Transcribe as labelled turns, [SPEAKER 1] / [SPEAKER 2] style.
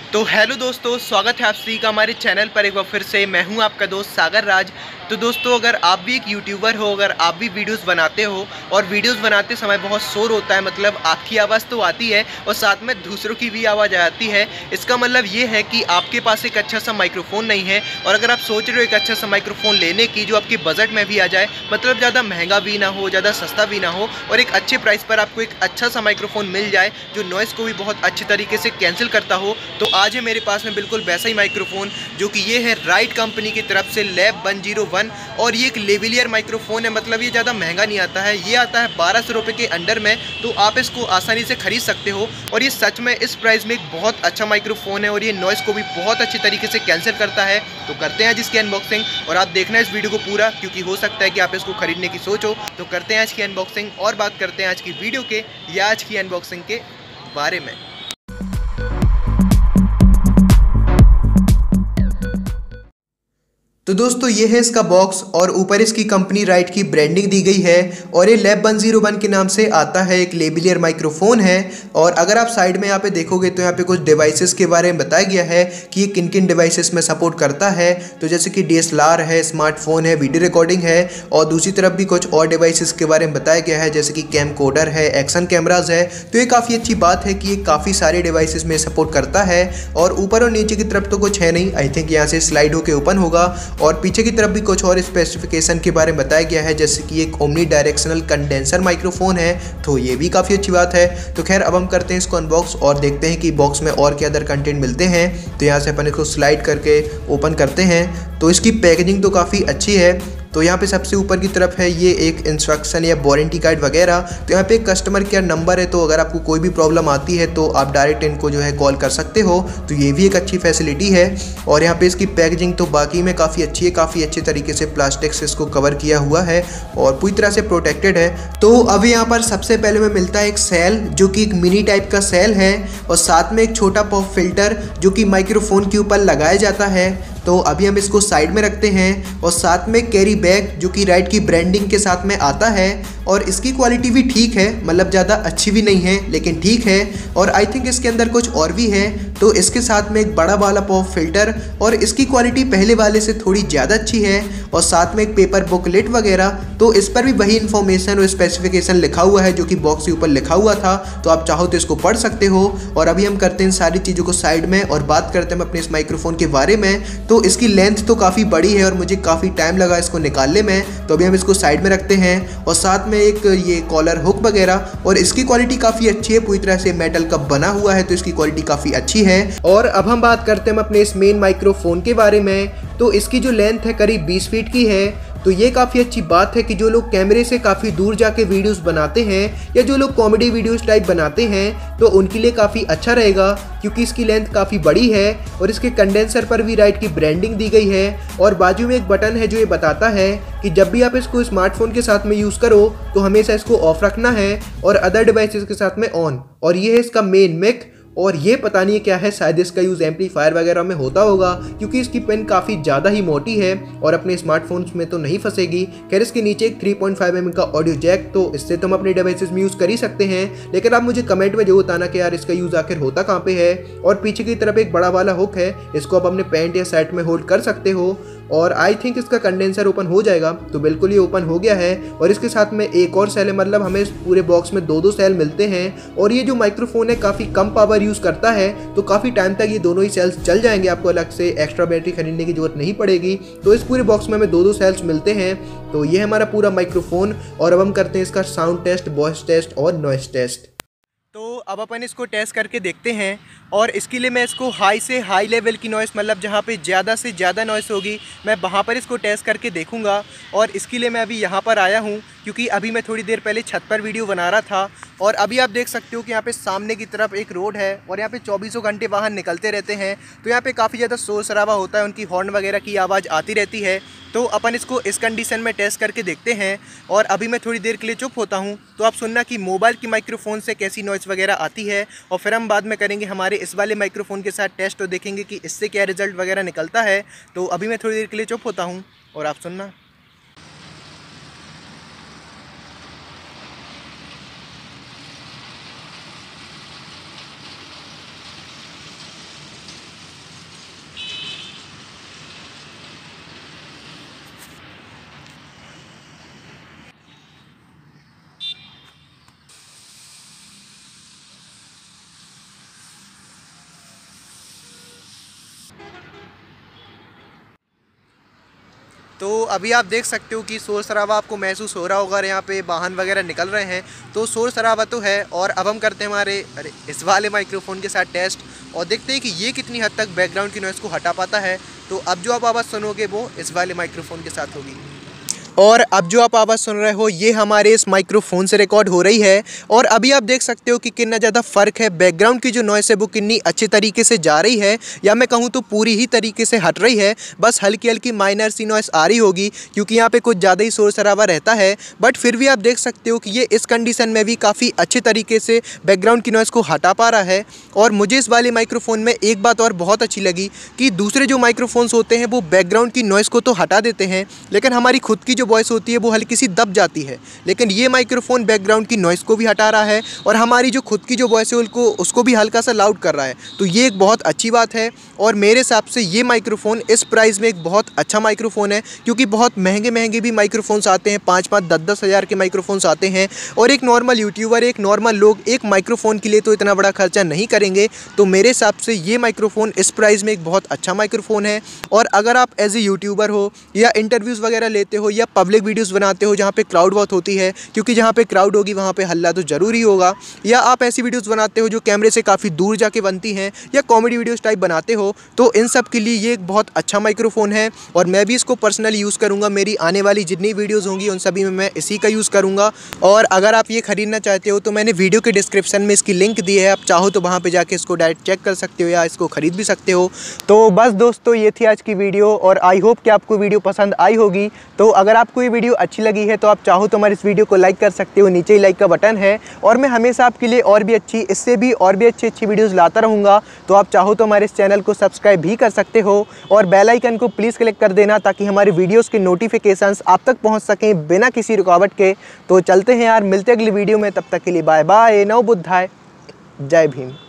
[SPEAKER 1] तो हेलो दोस्तों, स्वागत है आप सभी का हमारे चैनल पर एक बार फिर से। मैं हूं आपका दोस्त सागर राज। तो दोस्तों, अगर आप भी एक यूट्यूबर हो, अगर आप भी वीडियोस बनाते हो और वीडियोस बनाते समय बहुत शोर होता है, मतलब आपकी आवाज़ तो आती है और साथ में दूसरों की भी आवाज़ आती है, इसका मतलब ये है कि आपके पास एक अच्छा सा माइक्रोफोन नहीं है। और अगर आप सोच रहे हो एक अच्छा सा माइक्रोफोन लेने की जो आपके बजट में भी आ जाए, मतलब ज़्यादा महंगा भी ना हो, ज़्यादा सस्ता भी ना हो, और एक अच्छे प्राइस पर आपको एक अच्छा सा माइक्रोफोन मिल जाए जो नॉइज़ को भी बहुत अच्छे तरीके से कैंसिल करता हो, तो आज है मेरे पास में बिल्कुल वैसा ही माइक्रोफोन, जो कि ये है राइट कंपनी की तरफ से लैब 101। और ये एक लेवलियर माइक्रोफोन है, मतलब ये ज़्यादा महंगा नहीं आता है, ये आता है 1200 रुपये के अंडर में। तो आप इसको आसानी से खरीद सकते हो और ये सच में इस प्राइस में एक बहुत अच्छा माइक्रोफोन है और ये नॉइज़ को भी बहुत अच्छी तरीके से कैंसिल करता है। तो करते हैं आज इसकी अनबॉक्सिंग और आप देखना इस वीडियो को पूरा, क्योंकि हो सकता है कि आप इसको खरीदने की सोचो। तो करते हैं आज की अनबॉक्सिंग और बात करते हैं आज की वीडियो के या आज की अनबॉक्सिंग के बारे में। तो दोस्तों, ये है इसका बॉक्स और ऊपर इसकी कंपनी राइट की ब्रांडिंग दी गई है और ये लैब 101 के नाम से आता है, एक लेवलियर माइक्रोफोन है। और अगर आप साइड में यहाँ पे देखोगे तो यहाँ पे कुछ डिवाइसेस के बारे में बताया गया है कि ये किन किन डिवाइसेस में सपोर्ट करता है। तो जैसे कि DSLR है, स्मार्टफोन है, वीडियो रिकॉर्डिंग है, और दूसरी तरफ भी कुछ और डिवाइसेस के बारे में बताया गया है जैसे कि कैमकोडर है, एक्शन कैमराज है। तो ये काफ़ी अच्छी बात है कि ये काफ़ी सारे डिवाइसेस में सपोर्ट करता है। और ऊपर और नीचे की तरफ तो कुछ है नहीं, आई थिंक यहाँ से स्लाइड होकर ओपन होगा। और पीछे की तरफ भी कुछ और स्पेसिफिकेशन के बारे में बताया गया है जैसे कि एक ओमनी डायरेक्शनल कंडेंसर माइक्रोफोन है, तो ये भी काफ़ी अच्छी बात है। तो खैर, अब हम करते हैं इसको अनबॉक्स और देखते हैं कि बॉक्स में और क्या अदर कंटेंट मिलते हैं। तो यहाँ से अपन इसको स्लाइड करके ओपन करते हैं। तो इसकी पैकेजिंग तो काफ़ी अच्छी है। तो यहाँ पे सबसे ऊपर की तरफ है ये एक इंस्ट्रक्शन या वारंटी कार्ड वगैरह। तो यहाँ पे एक कस्टमर केयर नंबर है, तो अगर आपको कोई भी प्रॉब्लम आती है तो आप डायरेक्ट इनको जो है कॉल कर सकते हो। तो ये भी एक अच्छी फैसिलिटी है। और यहाँ पे इसकी पैकेजिंग तो बाकी में काफ़ी अच्छी है, काफ़ी अच्छे तरीके से प्लास्टिक से इसको कवर किया हुआ है और पूरी तरह से प्रोटेक्टेड है। तो अब यहाँ पर सबसे पहले में मिलता है एक सेल, जो कि एक मिनी टाइप का सेल है, और साथ में एक छोटा पॉप फिल्टर जो कि माइक्रोफोन के ऊपर लगाया जाता है। तो अभी हम इसको साइड में रखते हैं। और साथ में कैरी बैग जो कि राइट की ब्रांडिंग के साथ में आता है, और इसकी क्वालिटी भी ठीक है, मतलब ज़्यादा अच्छी भी नहीं है लेकिन ठीक है। और आई थिंक इसके अंदर कुछ और भी है। तो इसके साथ में एक बड़ा वाला पॉप फिल्टर, और इसकी क्वालिटी पहले वाले से थोड़ी ज़्यादा अच्छी है। और साथ में एक पेपर बुकलेट वगैरह, तो इस पर भी वही इन्फॉर्मेशन और स्पेसिफिकेशन लिखा हुआ है जो कि बॉक्स के ऊपर लिखा हुआ था। तो आप चाहो तो इसको पढ़ सकते हो। और अभी हम करते हैं इन सारी चीज़ों को साइड में और बात करते हैं अपने इस माइक्रोफोन के बारे में। तो इसकी लेंथ तो काफ़ी बड़ी है और मुझे काफ़ी टाइम लगा इसको निकालने में। तो अभी हम इसको साइड में रखते हैं। और साथ में एक ये कॉलर हुक वगैरह, और इसकी क्वालिटी काफ़ी अच्छी है, पूरी तरह से मेटल का बना हुआ है, तो इसकी क्वालिटी काफ़ी अच्छी है। और अब हम बात करते हैं अपने इस मेन माइक्रोफोन के बारे में। तो इसकी जो लेंथ है करीब 20 फीट की है। तो ये काफ़ी अच्छी बात है कि जो लोग कैमरे से काफ़ी दूर जाके वीडियोस बनाते हैं या जो लोग कॉमेडी वीडियोस टाइप बनाते हैं, तो उनके लिए काफ़ी अच्छा रहेगा, क्योंकि इसकी लेंथ काफ़ी बड़ी है। और इसके कंडेंसर पर भी राइट की ब्रांडिंग दी गई है। और बाजू में एक बटन है जो ये बताता है कि जब भी आप इसको स्मार्टफोन के साथ में यूज़ करो तो हमेशा इसको ऑफ रखना है और अदर डिवाइसेस के साथ में ऑन। और ये है इसका मेन मिक, और ये पता नहीं क्या है, शायद इसका यूज़ एम्पलीफायर वगैरह में होता होगा, क्योंकि इसकी पिन काफ़ी ज़्यादा ही मोटी है और अपने स्मार्टफोन्स में तो नहीं फंसेगी। खैर, इसके नीचे एक 3.5 mm का ऑडियो जैक, तो इससे तो हम अपने डिवाइसेस में यूज़ कर ही सकते हैं। लेकिन आप मुझे कमेंट में जरूर बताना कि यार इसका यूज़ आखिर होता कहाँ पे है। और पीछे की तरफ एक बड़ा वाला हुक है, इसको आप अपने पैंट या शर्ट में होल्ड कर सकते हो। और आई थिंक इसका कंडेंसर ओपन हो जाएगा। तो बिल्कुल ये ओपन हो गया है। और इसके साथ में एक और सेल है, मतलब हमें इस पूरे बॉक्स में दो सेल मिलते हैं। और ये जो माइक्रोफोन है काफ़ी कम पावर यूज़ करता है, तो काफ़ी टाइम तक ये दोनों ही सेल्स चल जाएंगे, आपको अलग से एक्स्ट्रा बैटरी खरीदने की जरूरत नहीं पड़ेगी। तो इस पूरे बॉक्स में हमें दो सेल्स मिलते हैं। तो ये हमारा पूरा माइक्रोफोन। और अब हम करते हैं इसका साउंड टेस्ट, वॉइस टेस्ट और नॉइस टेस्ट। तो अब अपन इसको टेस्ट करके देखते हैं। और इसके लिए मैं इसको हाई से हाई लेवल की नॉइस, मतलब जहाँ पे ज़्यादा से ज़्यादा नॉइस होगी, मैं वहाँ पर इसको टेस्ट करके देखूँगा। और इसके लिए मैं अभी यहाँ पर आया हूँ, क्योंकि अभी मैं थोड़ी देर पहले छत पर वीडियो बना रहा था। और अभी आप देख सकते हो कि यहाँ पे सामने की तरफ एक रोड है और यहाँ पे 24 घंटे वाहन निकलते रहते हैं। तो यहाँ पे काफ़ी ज़्यादा शोर शराबा होता है, उनकी हॉर्न वगैरह की आवाज़ आती रहती है। तो अपन इसको इस कंडीशन में टेस्ट करके देखते हैं। और अभी मैं थोड़ी देर के लिए चुप होता हूँ, तो आप सुनना कि मोबाइल की माइक्रोफोन से कैसी नॉइस वगैरह आती है। और फिर हम बाद में करेंगे हमारे इस वाले माइक्रोफोन के साथ टेस्ट, तो देखेंगे कि इससे क्या रिजल्ट वगैरह निकलता है। तो अभी मैं थोड़ी देर के लिए चुप होता हूँ और आप सुनना। तो अभी आप देख सकते हो कि शोर शराबा आपको महसूस हो रहा होगा और यहाँ पे वाहन वगैरह निकल रहे हैं, तो शोर शराबा तो है। और अब हम करते हैं हमारे इस वाले माइक्रोफोन के साथ टेस्ट और देखते हैं कि ये कितनी हद तक बैकग्राउंड की नॉइज़ को हटा पाता है। तो अब जो आप आवाज़ सुनोगे वो इस वाले माइक्रोफोन के साथ होगी। और अब जो आप आवाज़ सुन रहे हो ये हमारे इस माइक्रोफोन से रिकॉर्ड हो रही है। और अभी आप देख सकते हो कि कितना ज़्यादा फ़र्क है, बैकग्राउंड की जो नॉइस है वो कितनी अच्छे तरीके से जा रही है, या मैं कहूँ तो पूरी ही तरीके से हट रही है। बस हल्की हल्की माइनर सी नॉइस आ रही होगी क्योंकि यहाँ पे कुछ ज़्यादा ही शोर शराबा रहता है, बट फिर भी आप देख सकते हो कि ये इस कंडीशन में भी काफ़ी अच्छे तरीके से बैकग्राउंड की नॉइस को हटा पा रहा है। और मुझे इस वाले माइक्रोफोन में एक बात और बहुत अच्छी लगी कि दूसरे जो माइक्रोफोन्स होते हैं वो बैकग्राउंड की नॉइस को तो हटा देते हैं, लेकिन हमारी खुद की जो वॉइस होती है वो हल्की सी दब जाती है। लेकिन ये माइक्रोफोन बैकग्राउंड की नॉइस को भी हटा रहा है और हमारी जो खुद की जो वॉइस है उसको भी हल्का सा लाउड कर रहा है। तो ये एक बहुत अच्छी बात है और मेरे हिसाब से ये माइक्रोफोन इस प्राइस में एक बहुत अच्छा माइक्रोफोन है, क्योंकि बहुत महंगे महंगे भी माइक्रोफोन्स आते हैं, 5-5, 10-10 हज़ार के माइक्रोफोन्स आते हैं और एक नॉर्मल यूट्यूबर, एक नॉर्मल लोग एक माइक्रोफोन के लिए तो इतना बड़ा खर्चा नहीं करेंगे। तो मेरे हिसाब से ये माइक्रोफोन इस प्राइस में एक बहुत अच्छा माइक्रोफोन है। और अगर आप एज ए यूट्यूबर हो या इंटरव्यूज़ वगैरह लेते हो या पब्लिक वीडियोज़ बनाते हो जहाँ पे क्राउड बहुत होती है, क्योंकि जहाँ पे क्राउड होगी वहाँ पे हल्ला तो ज़रूरी होगा, या आप ऐसी वीडियोस बनाते हो जो कैमरे से काफ़ी दूर जाके बनती हैं या कॉमेडी वीडियोस टाइप बनाते हो, तो इन सब के लिए ये एक बहुत अच्छा माइक्रोफोन है। और मैं भी इसको पर्सनली यूज़ करूँगा, मेरी आने वाली जितनी वीडियोज़ होंगी उन सभी में मैं इसी का यूज़ करूँगा। और अगर आप ये ख़रीदना चाहते हो तो मैंने वीडियो के डिस्क्रिप्शन में इसकी लिंक दी है, आप चाहो तो वहाँ पर जाके इसको डायरेक्ट चेक कर सकते हो या इसको ख़रीद भी सकते हो। तो बस दोस्तों ये थी आज की वीडियो और आई होप कि आपको वीडियो पसंद आई होगी। तो अगर आपको ये वीडियो अच्छी लगी है तो आप चाहो तो हमारे इस वीडियो को लाइक कर सकते हो, नीचे ही लाइक का बटन है। और मैं हमेशा आपके लिए और भी इससे भी और भी अच्छी वीडियोस लाता रहूँगा। तो आप चाहो तो हमारे इस चैनल को सब्सक्राइब भी कर सकते हो और बेल आइकन को प्लीज़ क्लिक कर देना ताकि हमारी वीडियोस के नोटिफिकेशंस आप तक पहुँच सकें बिना किसी रुकावट के। तो चलते हैं यार, मिलते अगली वीडियो में, तब तक के लिए बाय बाय, नमो बुद्धाय, जय भीम।